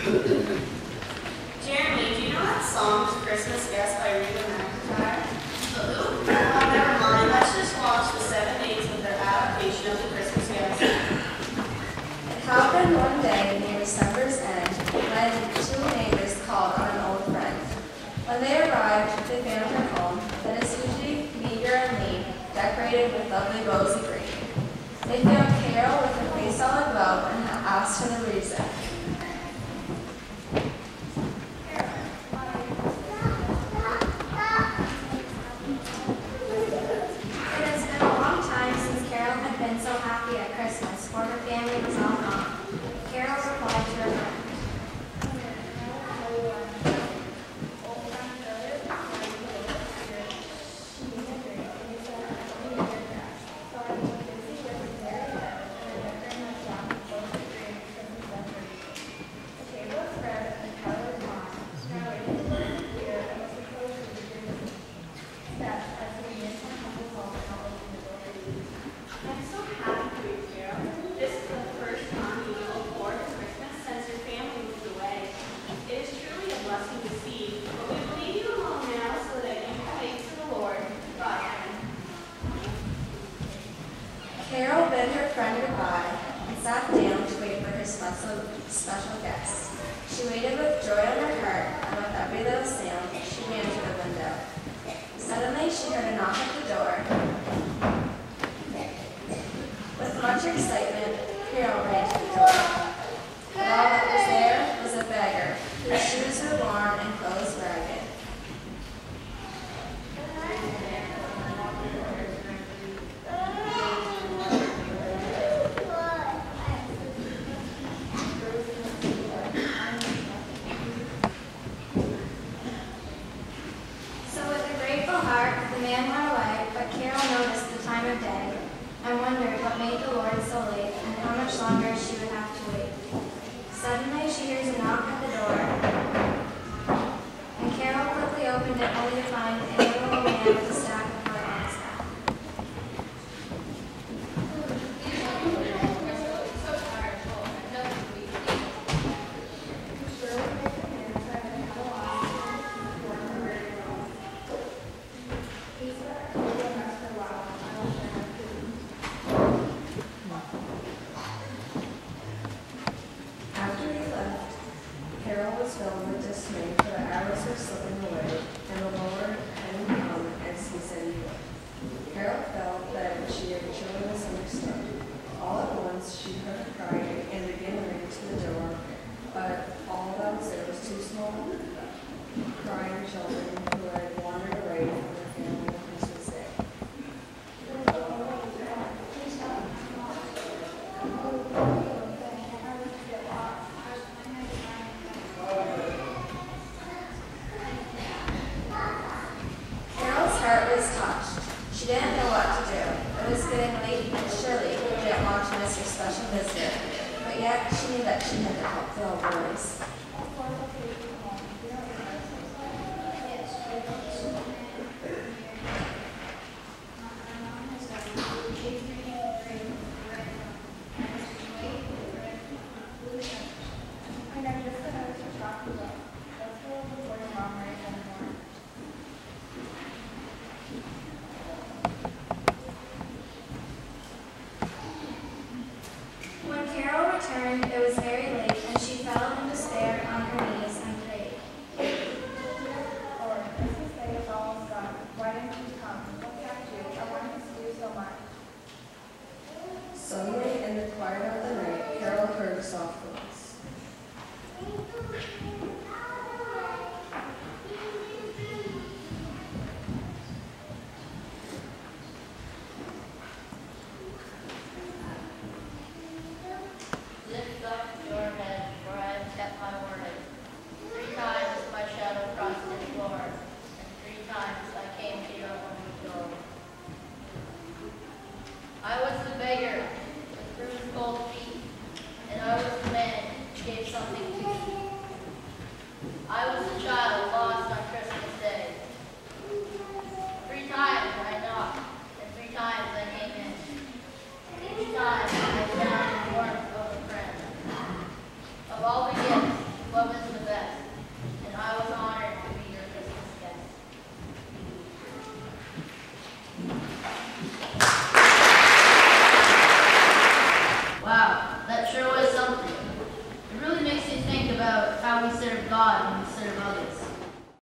Jeremy, do you know that song, Christmas Guest by Rita McIntyre? Well, never mind. Let's just watch the 7 Days with their adaptation of the Christmas Guest. It happened one day near December's end when two neighbors called on an old friend. When they arrived, they found her home, Venice usually meager and lean, decorated with lovely rosy green. They found Carol with her face all aglow and asked her the reason. It has been a long time since Carol had been so happy at Christmas, for her family was all gone. Carol replied to her friend. I'm so happy for you, Carol. This is the first time you look forward to Christmas since your family moved away. It is truly a blessing to see, but we will leave you alone now so that you can wait to the Lord. Bye. Carol bid her friend goodbye and sat down to wait for her special guest. She waited with joy on her heart, and with every little sound, she ran to the window. Suddenly, she heard a knock at the door. With much excitement, Carol ran to the door. But all that was there was a beggar, whose shoes were worn and clothes ragged. So with a grateful heart, the man went away, but Carol noticed the time of day and wondered what made the Lord so late and how much longer she would have to wait. Suddenly she hears a knock at the door, and Carol quickly opened it only to find a little old man with a stack of wood on his back. After he left, Carol was filled with dismay, for the hours were slipping away, and the Lord hadn't come as he said he would. Carol felt that she had truly misunderstood. All at once she heard a cry and began running to the door, but all that was there was two small crying children who had wandered away from their family on Christmas Day. Carol's heart was touched. She didn't know what to do. It was getting late, and surely she didn't want to miss her special visitor. But yet she knew that she had to help the little boys. When Carol returned, it was very late, and she fell in despair on her knees and prayed. Lord, Christmas Day is almost done. Why didn't you come? What kept you? I wanted to do so much. Suddenly, in the quiet of the night, Carol heard a soft voice. Lift up your head, for I have kept my word. 3 times my shadow crossed the floor, and 3 times I came to your own door. I was the beggar with bruised cold feet, and I was the man who gave something to eat. I was the child lost on Christmas Day. 3 times I knocked, and 3 times I came in. Each time I